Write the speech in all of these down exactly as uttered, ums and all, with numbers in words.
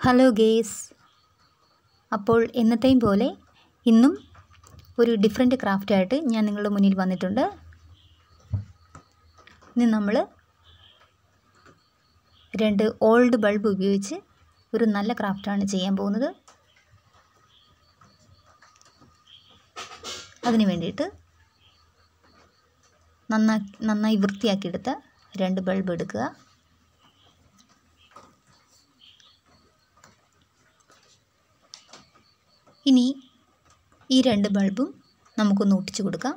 Hello guys, അപ്പോൾ എന്നത്തെയും പോലെ ഇന്നും ഒരു ഡിഫറെൻറ്റ് ക്രാഫ്റ്റായിട്ട് ഞാൻ നിങ്ങളുടെ മുന്നിൽ വന്നിട്ടുണ്ട്. ഇന്ന് നമ്മൾ രണ്ട് ഓൾഡ് ബൾബ് ഉപയോഗിച്ച് ഒരു നല്ല ക്രാഫ്റ്റാണ് ചെയ്യാൻ പോകുന്നത്. അതിന് വേണ്ടിയിട്ട് നന്നായി നന്നായി വൃത്തിയാക്കിയെടുത്ത രണ്ട് ബൾബ് എടുക്കുക. ഇനി ഈ രണ്ട് ബൾബും നമുക്കൊന്ന് ഒട്ടിച്ചു കൊടുക്കാം.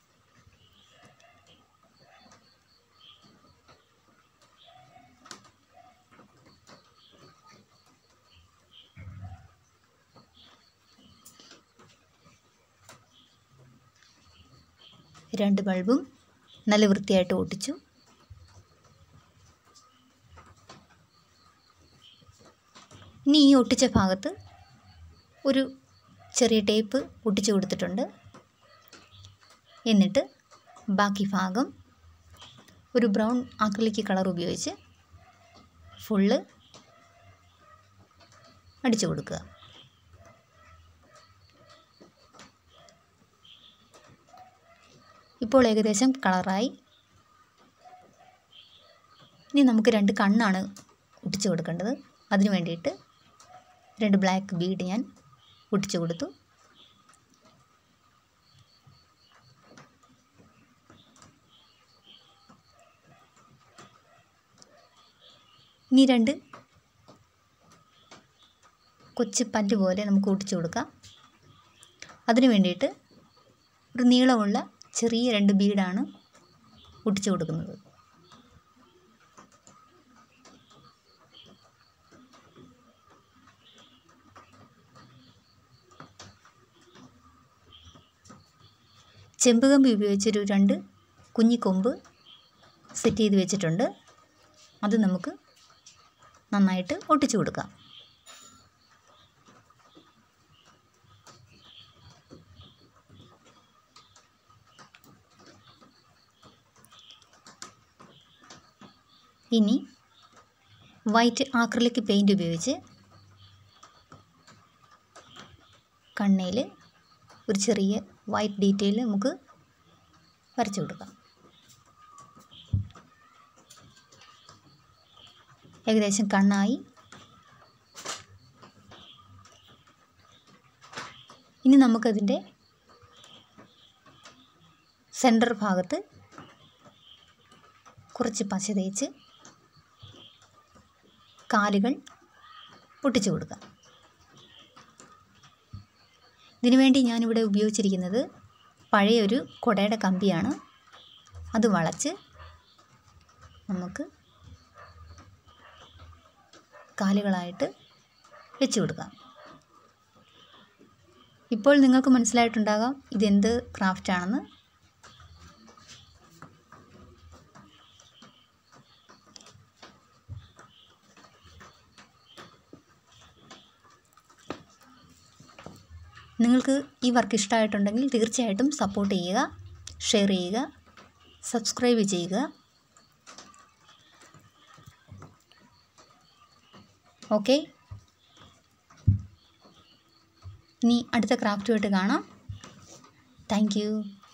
രണ്ട് ബൾബും നല്ല വൃത്തിയായിട്ട് ഒട്ടിച്ചു. ഇനി ഈ ഒട്ടിച്ച ഭാഗത്ത് ഒരു ചെറിയ ടേപ്പ് ഒട്ടിച്ചു കൊടുത്തിട്ടുണ്ട്. എന്നിട്ട് ബാക്കി ഭാഗം ഒരു ബ്രൗൺ അക്രിലിക് കളർ ഉപയോഗിച്ച് ഫുള്ള് അടിച്ചു കൊടുക്കുക. ഇപ്പോൾ ഏകദേശം കളറായി. ഇനി നമുക്ക് രണ്ട് കണ്ണാണ് ഒട്ടിച്ചു കൊടുക്കേണ്ടത്. അതിന് വേണ്ടിയിട്ട് രണ്ട് ബ്ലാക്ക് ബീഡ് ഞാൻ ഒട്ടിച്ചു കൊടുത്തു. ഇനി രണ്ട് കൊച്ചു പല്ല് പോലെ നമുക്ക് ഒട്ടിച്ചു കൊടുക്കാം. അതിന് വേണ്ടിയിട്ട് ഒരു നീളമുള്ള ചെറിയ രണ്ട് ബീഡാണ് ഒട്ടിച്ചു കൊടുക്കുന്നത്. ചെമ്പുകമ്പി ഉപയോഗിച്ചൊരു രണ്ട് കുഞ്ഞിക്കൊമ്പ് സെറ്റ് ചെയ്ത് വെച്ചിട്ടുണ്ട്. അത് നമുക്ക് നന്നായിട്ട് ഒട്ടിച്ചു കൊടുക്കാം. ഇനി വൈറ്റ് ആക്രിലിക് പെയിൻറ് ഉപയോഗിച്ച് കണ്ണയിൽ ഒരു ചെറിയ വൈറ്റ് ഡീറ്റെയിൽ നമുക്ക് വരച്ചു കൊടുക്കാം. ഏകദേശം കണ്ണായി. ഇനി നമുക്കതിൻ്റെ സെൻറ്റർ ഭാഗത്ത് കുറച്ച് പശ തേച്ച് കാലുകൾ ഒട്ടിച്ചു കൊടുക്കാം. ഇതിനുവേണ്ടി ഞാനിവിടെ ഉപയോഗിച്ചിരിക്കുന്നത് പഴയൊരു കുടയുടെ കമ്പിയാണ്. അത് വളച്ച് നമുക്ക് കാലുകളായിട്ട് വെച്ച് കൊടുക്കാം. ഇപ്പോൾ നിങ്ങൾക്ക് മനസ്സിലായിട്ടുണ്ടാകാം ഇതെന്ത് ക്രാഫ്റ്റാണെന്ന്. നിങ്ങൾക്ക് ഈ വർക്ക് ഇഷ്ടമായിട്ടുണ്ടെങ്കിൽ തീർച്ചയായിട്ടും സപ്പോർട്ട് ചെയ്യുക, ഷെയർ ചെയ്യുക, സബ്സ്ക്രൈബ് ചെയ്യുക. ഓക്കെ, ഇനി അടുത്ത ക്രാഫ്റ്റുമായിട്ട് കാണാം. Thank U.